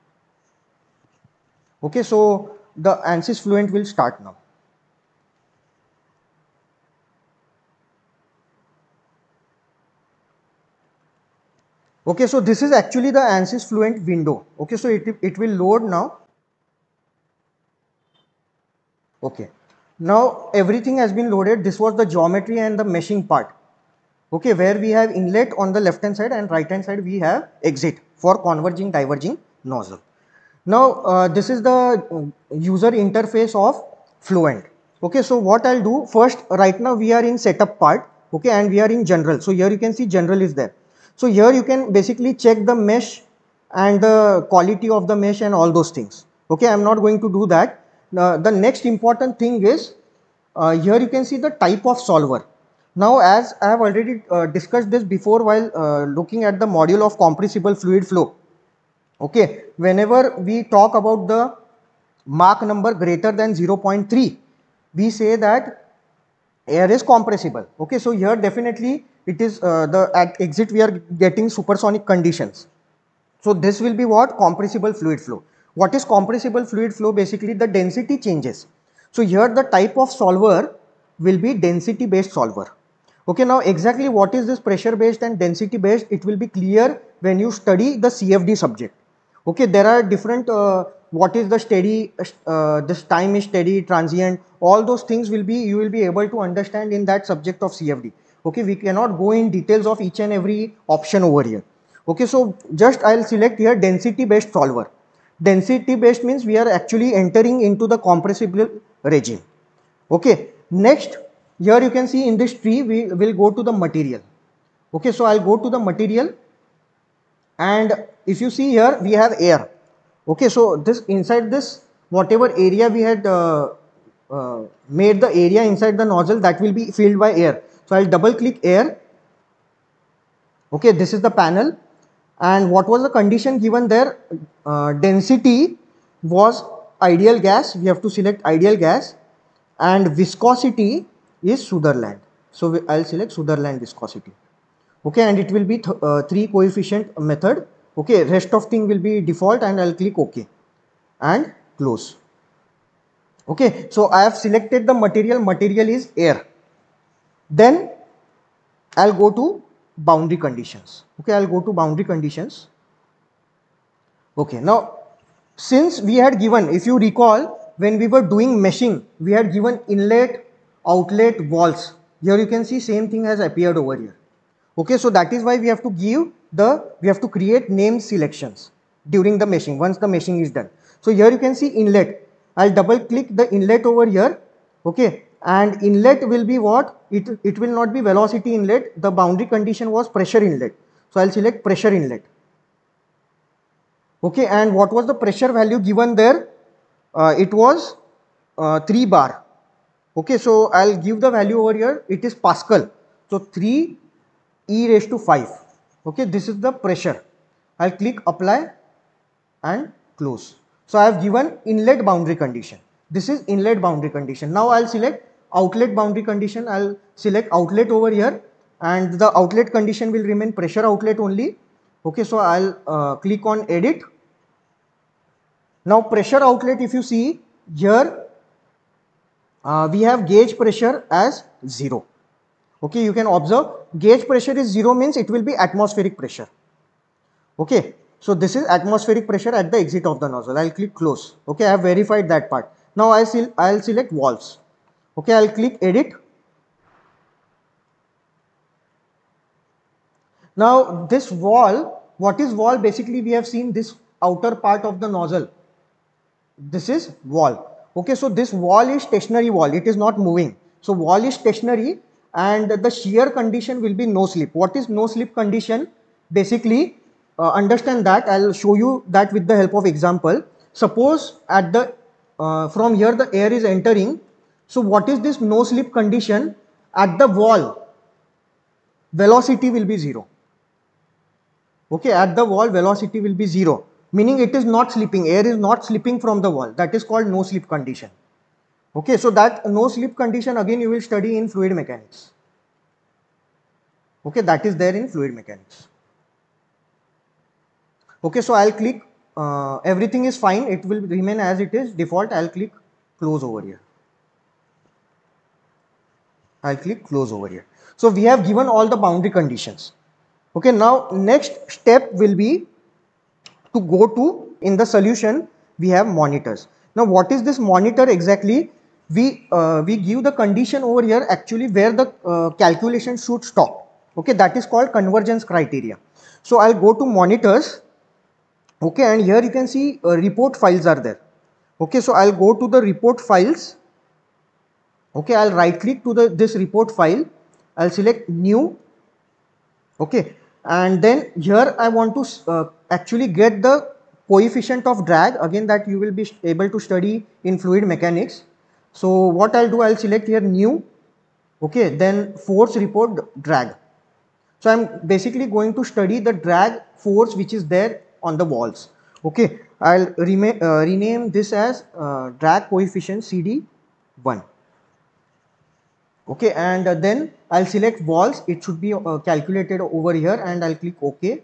Okay, so the ANSYS Fluent will start now. Okay, so this is actually the ANSYS Fluent window. Okay, so it will load now. Okay, now everything has been loaded. This was the geometry and the meshing part. Okay, where we have inlet on the left hand side and right hand side we have exit for converging diverging nozzle. Now this is the user interface of Fluent. Okay, so what I'll do first, right now we are in setup part. Okay, and we are in general. So here you can see general is there. So here you can basically check the mesh and the quality of the mesh and all those things. Okay, I'm not going to do that. The next important thing is here you can see the type of solver. Now as I have already discussed this before while looking at the module of compressible fluid flow. Okay, whenever we talk about the Mach number greater than 0.3, we say that air is compressible. Okay, so here definitely it is at exit we are getting supersonic conditions. So this will be what? Compressible fluid flow. What is compressible fluid flow? Basically the density changes. So here the type of solver will be density based solver. Okay, now exactly what is this pressure based and density based, it will be clear when you study the CFD subject. Okay, there are different what is the steady, this time is steady, transient, all those things will be, you will be able to understand in that subject of CFD. Okay, we cannot go in details of each and every option over here. Okay, so just I'll select here density based solver. Density based means we are actually entering into the compressible regime. Okay, next here you can see in this tree we will go to the material. Okay, so I'll go to the material, and if you see here we have air. Okay, so this inside this whatever area we had made the area inside the nozzle, that will be filled by air. So I'll double click air. Okay, this is the panel, and what was the condition given there? Density was ideal gas, we have to select ideal gas, and viscosity is Sutherland. So I'll select Sutherland viscosity. Okay, and it will be 3 coefficient method. Okay, rest of thing will be default, and I'll click OK and close. Okay, so I have selected the material is air. Then I'll go to boundary conditions. Okay, I'll go to boundary conditions. Okay, now since we had given, if you recall, when we were doing meshing, we had given inlet, outlet, walls. Here you can see same thing has appeared over here. Okay, so that is why we have to create name selections during the meshing, once the meshing is done. So here you can see inlet. I'll double click the inlet over here. Okay, and inlet will be what? It will not be velocity inlet. The boundary condition was pressure inlet. So I'll select pressure inlet. Okay, and what was the pressure value given there? It was 3 bar. Okay, so I'll give the value over here. It is Pascal. So 3 e raised to 5. Okay, this is the pressure. I'll click apply and close. So I have given inlet boundary condition. This is inlet boundary condition. Now I'll select outlet boundary condition. I'll select outlet over here, and the outlet condition will remain pressure outlet only. Okay, so I'll click on edit. Now pressure outlet, if you see here, we have gauge pressure as 0. Okay, you can observe gauge pressure is 0 means it will be atmospheric pressure. Okay, so this is atmospheric pressure at the exit of the nozzle. I'll click close. Okay, I have verified that part. Now I'll select walls. Okay, I'll click edit. Now this wall, what is wall? Basically we have seen this outer part of the nozzle. This is wall. Okay, so this wall is stationary wall, it is not moving. So wall is stationary, and the shear condition will be no slip. What is no slip condition? Basically, understand that. I'll show you that with the help of example. Suppose at the from here the air is entering. So what is this no slip condition? At the wall, velocity will be 0. Okay, at the wall velocity will be 0, meaning it is not slipping, air is not slipping from the wall. That is called no slip condition. Okay, so that no slip condition again you will study in fluid mechanics. Okay, that is there in fluid mechanics. Okay, so I'll click, everything is fine, it will remain as it is default. I'll click close over here. I'll click close over here. So we have given all the boundary conditions. Okay, now next step will be to go to, in the solution we have monitors. Now what is this monitor exactly? We give the condition over here actually where the calculation should stop. Okay, that is called convergence criteria. So I'll go to monitors. Okay, and here you can see report files are there. Okay, so I'll go to the report files. Okay, I'll right click to this report file. I'll select new. Okay, and then here I want to actually get the coefficient of drag, again that you will be able to study in fluid mechanics. So what I'll do, I'll select here new. Okay, then force report drag. So I'm basically going to study the drag force which is there on the walls. Okay, I'll rename this as drag coefficient CD1. Okay, and then I'll select walls. It should be calculated over here, and I'll click OK.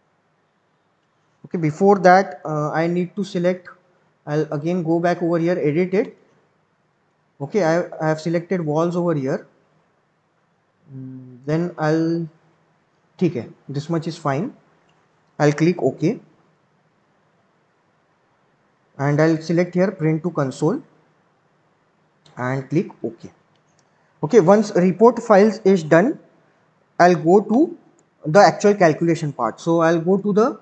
Okay, before that I need to select, I'll again go back over here, edit it. Okay, I have selected walls over here. Then I'll, okay, this much is fine. I'll click OK, and I'll select here print to console and click OK. Okay, once report files is done, I'll go to the actual calculation part. So I'll go to the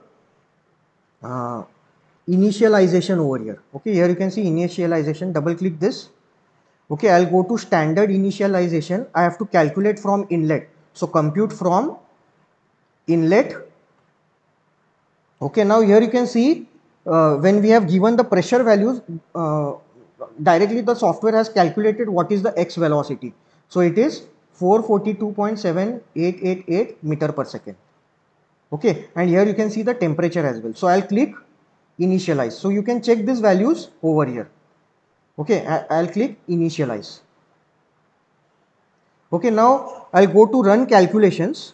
initialization over here. Okay, here you can see initialization, double click this. Okay, I'll go to standard initialization. I have to calculate from inlet. So compute from inlet. Okay, now here you can see when we have given the pressure values, directly the software has calculated what is the x velocity. So it is 442.7888 meter per second. Okay, and here you can see the temperature as well. So I'll click initialize. So you can check these values over here. Okay, I'll click initialize. Okay, now I'll go to run calculations.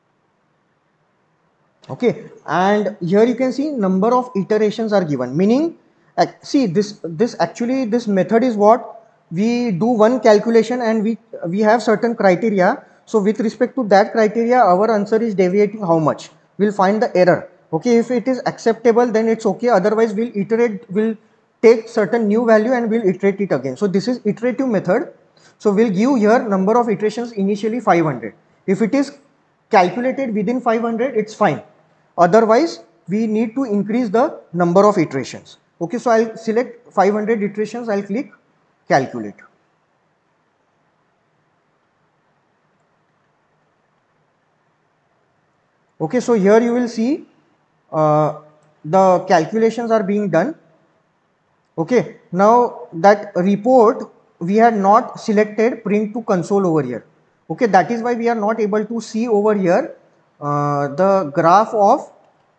Okay, and here you can see number of iterations are given, meaning see this actually this method is what we do one calculation and we have certain criteria. So with respect to that criteria, our answer is deviating how much, we'll find the error. Okay, if it is acceptable then it's okay, otherwise we'll take certain new value and we'll iterate it again. So this is iterative method. So we'll give here number of iterations initially 500. If it is calculated within 500, it's fine. Otherwise, we need to increase the number of iterations. Okay, so I'll select 500 iterations, I'll click calculate. Okay, so here you will see the calculations are being done. Okay, now that report we had not selected print to console over here. Okay, that is why we are not able to see over here the graph of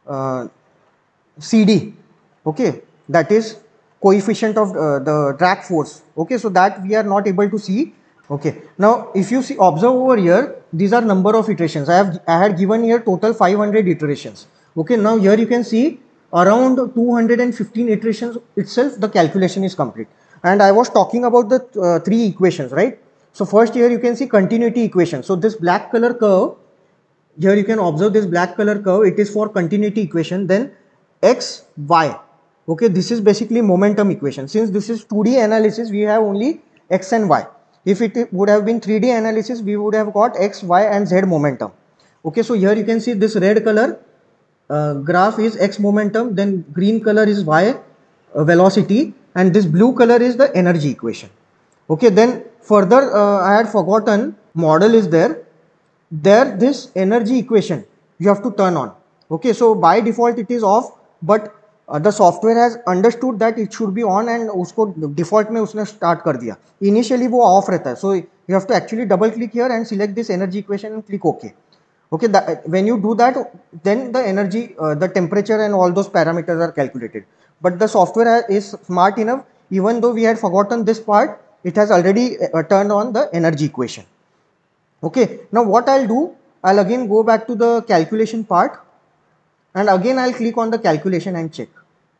CD. Okay, that is coefficient of the drag force. Okay, so that we are not able to see. Okay, now if you see, observe over here, these are number of iterations. I had given here total 500 iterations. Okay, now here you can see around 215 iterations itself the calculation is complete. And I was talking about the three equations, right? So first here you can see continuity equation. So this black color curve, here you can observe this black color curve, it is for continuity equation. Then x, y. Okay, this is basically momentum equation. Since this is 2D analysis, we have only x and y. If it would have been 3D analysis, we would have got x, y and z momentum. Okay, so here you can see this red color graph is x momentum, then green color is y velocity, and this blue color is the energy equation. Okay, then further I had forgotten model is there. This energy equation you have to turn on. Okay, so by default it is off, but the software has understood that it should be on and usko default में उसने start कर दिया. Initially वो off रहता है, so you have to actually double click here and select this energy equation and click OK. Okay, when you do that, then the energy, the temperature and all those parameters are calculated. But the software is smart enough, even though we had forgotten this part, it has already turned on the energy equation. Okay, now what I'll do, I'll again go back to the calculation part and again I'll click on the calculation and check.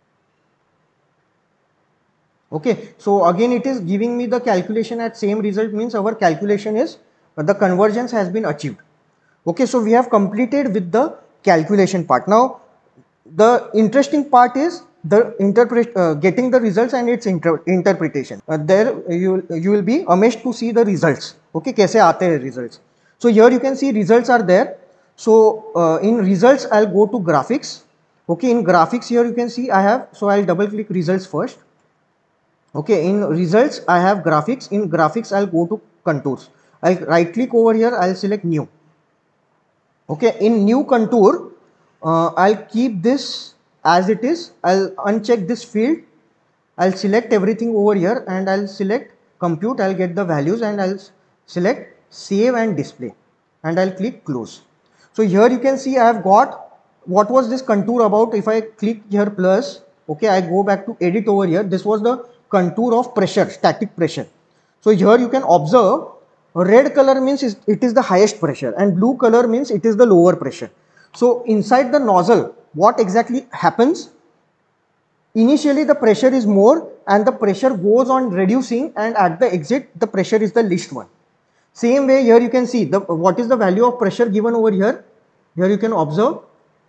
Okay, so again it is giving me the calculation at same result, means our calculation is the convergence has been achieved. Okay, so we have completed with the calculation part. Now the interesting part is the getting the results and its interpretation. There you will be amazed to see the results. Okay, kaise aate hai results. So here you can see results are there. So in results I'll go to graphics. Okay, in graphics here you can see I have, so I'll double click results first. Okay, in results I have graphics. In graphics I'll go to contours. I'll right click over here, I'll select new. Okay, in new contour I'll keep this as it is. I'll uncheck this field, I'll select everything over here and I'll select compute. I'll get the values and I'll select save and display and I'll click close. So here you can see I have got what was this contour about. If I click here plus, okay, I go back to edit over here. This was the contour of pressure, static pressure. So here you can observe red color means it is the highest pressure and blue color means it is the lower pressure. So inside the nozzle, what exactly happens? Initially the pressure is more and the pressure goes on reducing, and at the exit the pressure is the least one. Same way here you can see what is the value of pressure given over here. Here you can observe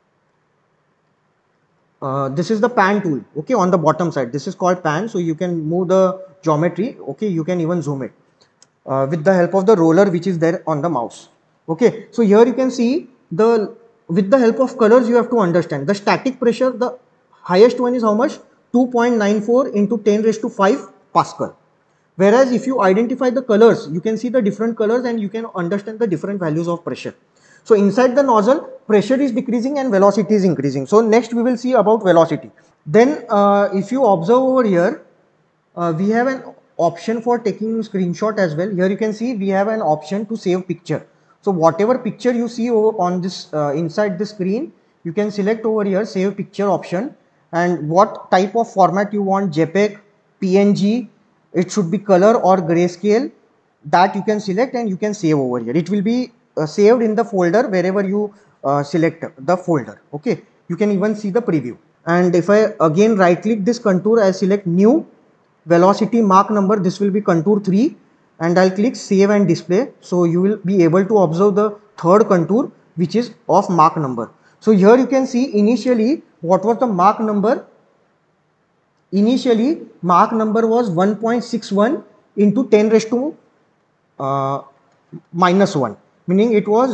this is the pan tool. Okay, on the bottom side this is called pan, so you can move the geometry. Okay, you can even zoom it with the help of the roller which is there on the mouse. Okay, so here you can see with the help of colors you have to understand the static pressure. The highest one is how much? 2.94 into 10 raised to 5 Pascal. Whereas if you identify the colors, you can see the different colors and you can understand the different values of pressure. So inside the nozzle, pressure is decreasing and velocity is increasing. So next we will see about velocity. Then if you observe over here, we have an option for taking screenshot as well. Here you can see we have an option to save picture. So whatever picture you see over on this inside the screen, you can select over here save picture option, and what type of format you want, JPEG, PNG, it should be color or grayscale, that you can select and you can save over here. It will be saved in the folder wherever you select the folder. Okay, you can even see the preview. And if I again right click this contour, I select new velocity Mach number, this will be contour 3, and I'll click save and display. So you will be able to observe the third contour which is of Mach number. So here you can see initially what was the Mach number. Initially Mach number was 1.61 into 10 raised to -1, meaning it was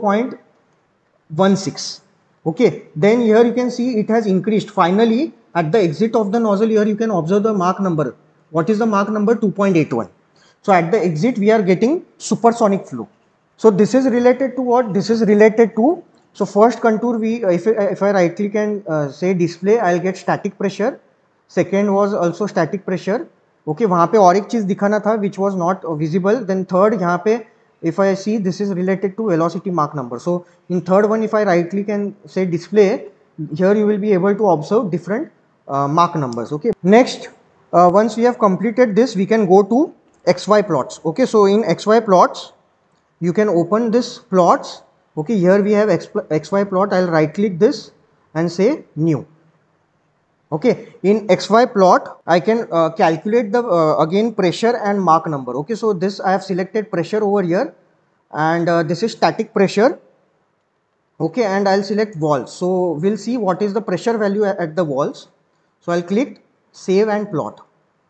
0.16. Okay, then here you can see it has increased. Finally at the exit of the nozzle, here you can observe the Mach number. What is the Mach number? 2.81. So at the exit we are getting supersonic flow. So this is related to what? This is related to, so first contour, we if I right click and say display, I'll get static pressure. Second was also static pressure. Okay, वहाँ पे और एक चीज दिखाना था which was not visible. Then third यहाँ पे if I see, this is related to velocity Mach number. So in third one, if I right click and say display, here you will be able to observe different Mach numbers. Okay, next once we have completed this, we can go to XY plots. Okay, so in XY plots you can open this plots. Okay, here we have XY plot. I'll right click this and say new. Okay, in XY plot I can calculate the again pressure and Mach number. Okay, so this I have selected pressure over here, and this is static pressure. Okay, and I'll select walls. So we'll see what is the pressure value at the walls. So I'll click save and plot.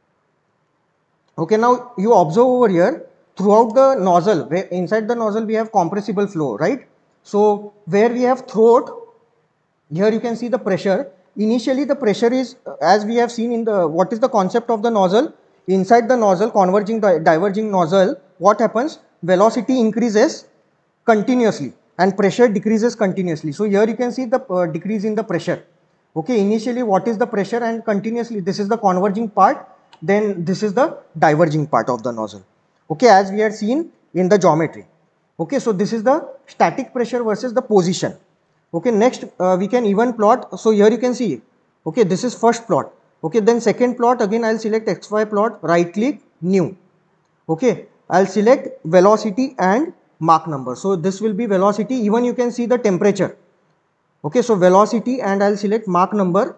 Okay, now you observe over here throughout the nozzle, where inside the nozzle we have compressible flow, right? So where we have throat, here you can see the pressure. Initially the pressure is, as we have seen in the, what is the concept of the nozzle? Inside the nozzle, converging diverging nozzle, what happens? Velocity increases continuously and pressure decreases continuously. So here you can see the decrease in the pressure. Okay, initially what is the pressure, and continuously this is the converging part, then this is the diverging part of the nozzle. Okay, as we had seen in the geometry. Okay, so this is the static pressure versus the position. Okay, next we can even plot. So here you can see, okay, this is first plot. Okay, then second plot, again I'll select XY plot, right click, new. Okay, I'll select velocity and Mach number. So this will be velocity, even you can see the temperature. Okay, so velocity, and I'll select Mach number.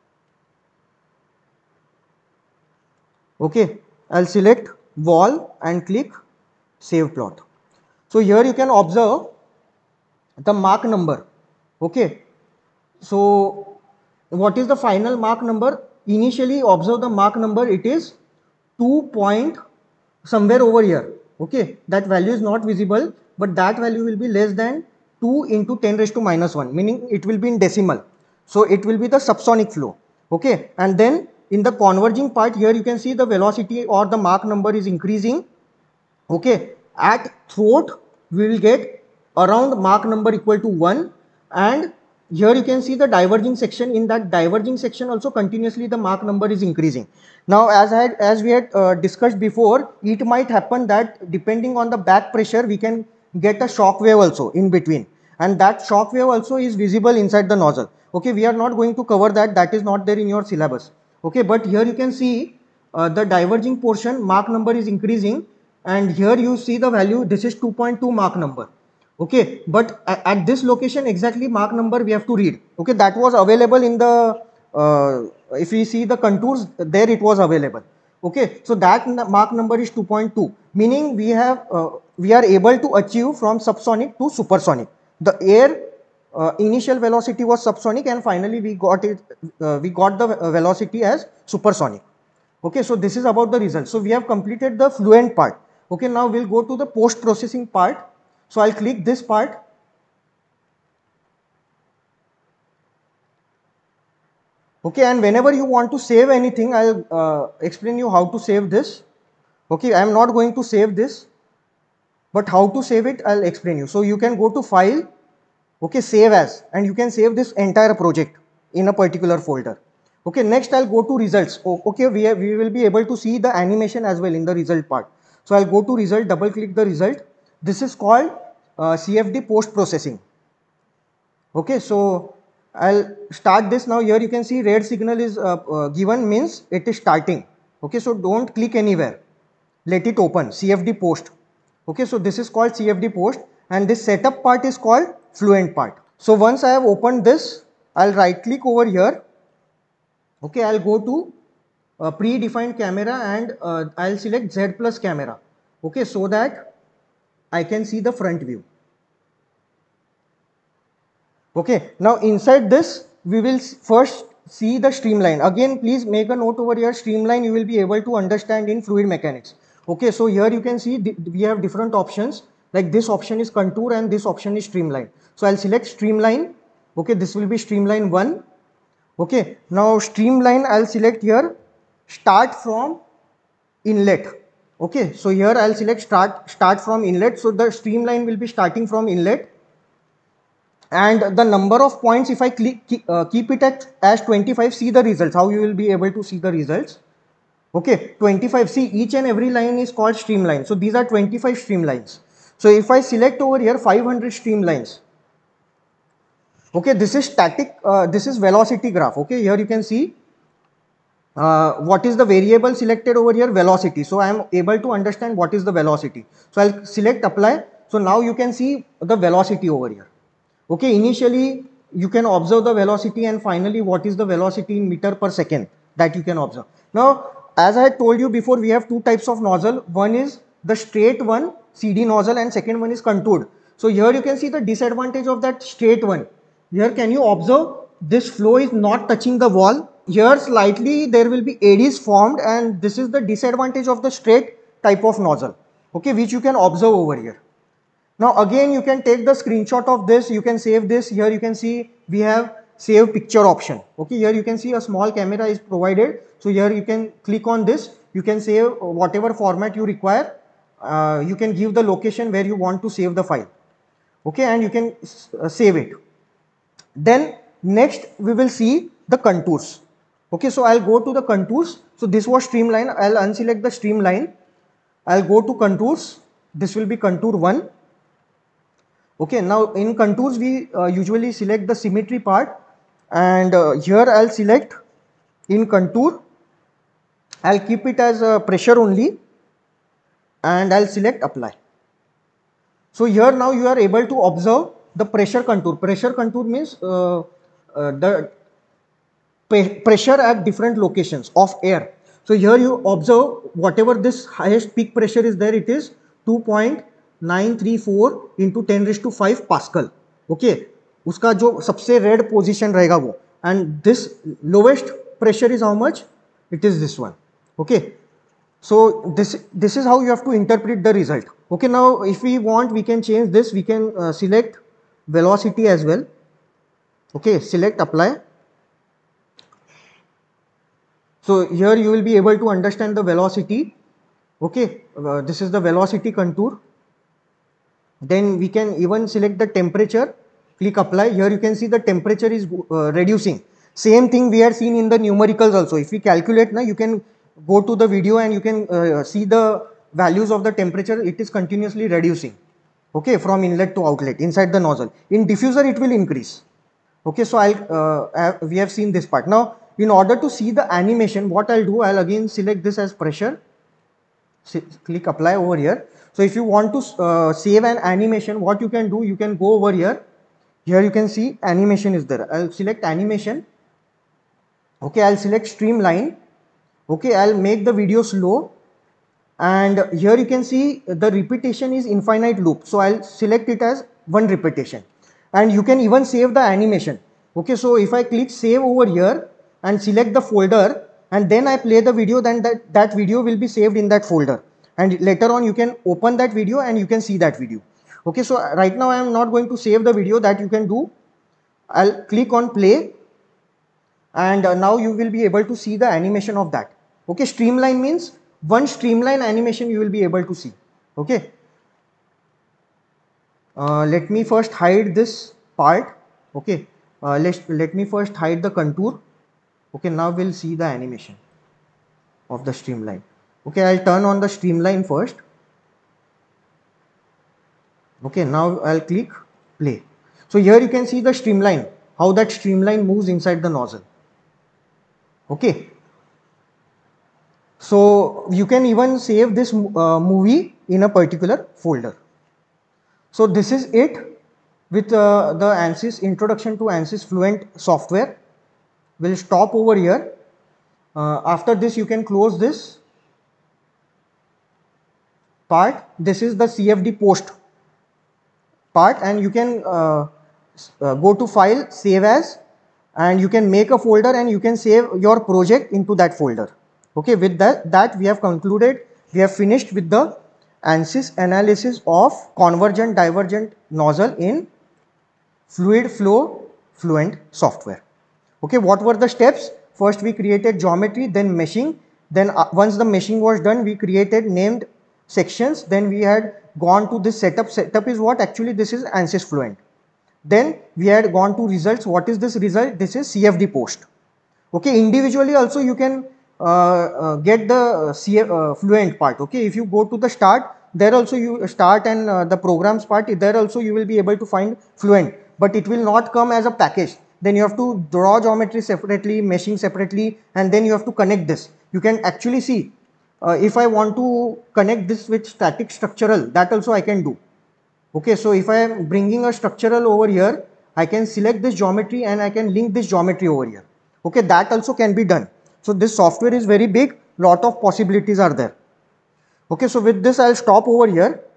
Okay, I'll select wall and click save plot. So here you can observe the Mach number. Okay, so what is the final Mach number? Initially observe the Mach number, it is 2 point somewhere over here. Okay, that value is not visible, but that value will be less than 2 into 10 raised to -1, meaning it will be in decimal. So it will be the subsonic flow. Okay, and then in the converging part, here you can see the velocity or the Mach number is increasing. Okay, at throat we will get around Mach number equal to 1, and here you can see the diverging section. In that diverging section also continuously the Mach number is increasing. Now as we had discussed before, it might happen that depending on the back pressure we can get a shock wave also in between, and that shock wave also is visible inside the nozzle. Okay, we are not going to cover that, that is not there in your syllabus. Okay, but here you can see the diverging portion Mach number is increasing, and here you see the value, this is 2.2 Mach number. Okay, but at this location exactly Mach number we have to read. Okay, that was available in the if we see the contours, there it was available. Okay, so that Mach number is 2.2, meaning we are able to achieve from subsonic to supersonic. The air initial velocity was subsonic, and finally we got it, we got the velocity as supersonic. Okay, so this is about the result. So we have completed the fluent part. Okay, now we'll go to the post processing part. So I'll click this part. Okay, and whenever you want to save anything, I'll explain you how to save this. Okay, I am not going to save this, but how to save it I'll explain you. So you can go to file, okay, save as, and you can save this entire project in a particular folder. Okay, next I'll go to results. Okay, we will be able to see the animation as well in the result part. So I'll go to result, double click the result. This is called CFD post processing. Okay, so I'll start this now. Here you can see red signal is given, means it is starting. Okay, so don't click anywhere, let it open. CFD post. Okay, so this is called CFD post, and this setup part is called Fluent part. So once I have opened this, I'll right click over here. Okay, I'll go to predefined camera, and I'll select Z plus camera. Okay, so that I can see the front view. Okay, now inside this we will first see the streamline. Again, please make a note over here. Streamline you will be able to understand in fluid mechanics. Okay, so here you can see we have different options, like this option is contour and this option is streamline. So I'll select streamline. Okay, this will be streamline 1. Okay, now streamline I'll select here start from inlet. Okay, so here I'll select start from inlet. So the streamline will be starting from inlet, and the number of points, if I keep it at as 25, see the results, how you will be able to see the results. Okay, 25, see each and every line is called streamline. So these are 25 streamlines. So if I select over here 500 streamlines, okay, this is static, this is velocity graph. Okay, here you can see what is the variable selected over here, velocity. So I am able to understand what is the velocity. So I'll select apply. So now you can see the velocity over here. Okay, initially you can observe the velocity, and finally what is the velocity in meter per second, that you can observe. Now, as I had told you before, we have two types of nozzle. One is the straight one, CD nozzle, and second one is contoured. So here you can see the disadvantage of that straight one. Here can you observe this flow is not touching the wall. Here slightly there will be eddies formed, and this is the disadvantage of the straight type of nozzle. Okay, which you can observe over here. Now again you can take the screenshot of this, you can save this. Here you can see we have save picture option. Okay, here you can see a small camera is provided. So here you can click on this, you can save whatever format you require. You can give the location where you want to save the file. Okay, and you can save it. Then next we will see the contours. Okay, so I'll go to the contours. So this was streamline, I'll unselect the streamline. I'll go to contours. This will be contour 1. Okay, now in contours we usually select the symmetry part, and here I'll select in contour, I'll keep it as pressure only, and I'll select apply. So here now you are able to observe the pressure contour. Pressure contour means the pressure at different locations of air. So here you observe whatever this highest peak pressure is there, it is 2.934 into 10 raised to 5 Pascal. Okay, उसका जो सबसे red position रहेगा वो, and this lowest pressure is how much? It is this one. Okay, so this is how you have to interpret the result. Okay, now if we want we can change this, we can select velocity as well. Okay, select apply. So here you will be able to understand the velocity. Okay, this is the velocity contour. Then we can even select the temperature, click apply. Here you can see the temperature is reducing. Same thing we had seen in the numericals also. If we calculate now, you can go to the video and you can see the values of the temperature. It is continuously reducing. Okay, from inlet to outlet inside the nozzle. In diffuser it will increase. Okay, so we have seen this part. Now in order to see the animation, what I'll do, I'll again select this as pressure, click apply over here. So if you want to save an animation, what you can do, you can go over here. Here you can see animation is there. I'll select animation. Okay, I'll select streamline. Okay, I'll make the video slow, and here you can see the repetition is infinite loop. So I'll select it as 1 repetition, and you can even save the animation. Okay, so if I click save over here and select the folder, and then I play the video, then that video will be saved in that folder, and later on you can open that video and you can see that video. Okay, so right now I am not going to save the video. That you can do, I'll click on play, and now you will be able to see the animation of that. Okay, streamline means one streamline animation you will be able to see. Okay, let me first hide this part. Okay, let me first hide the contour. Okay, now we'll see the animation of the streamline. Okay, I'll turn on the streamline first. Okay, now I'll click play. So here you can see the streamline, how that streamline moves inside the nozzle. Okay, so you can even save this movie in a particular folder. So this is it with the ANSYS introduction to ANSYS Fluent software. We'll stop over here. After this, you can close this part. This is the CFD post part, and you can go to file, save as, and you can make a folder and you can save your project into that folder. Okay, with that we have concluded, we have finished with the ANSYS analysis of convergent divergent nozzle in fluid flow Fluent software. Okay, what were the steps? First we created geometry, then meshing, then once the meshing was done, we created named sections, then we had gone to this setup. Setup is what? Actually this is ANSYS Fluent. Then we had gone to results. What is this result? This is CFD post. Okay, individually also you can get the Fluent part. Okay, if you go to the start, there also you start, and the programs part, there also you will be able to find Fluent, but it will not come as a package. Then you have to draw geometry separately, meshing separately, and then you have to connect this. You can actually see if I want to connect this with static structural, that also I can do. Okay, so if I am bringing a structural over here, I can select this geometry and I can link this geometry over here. Okay, that also can be done. So this software is very big, lot of possibilities are there. Okay, so with this I'll stop over here.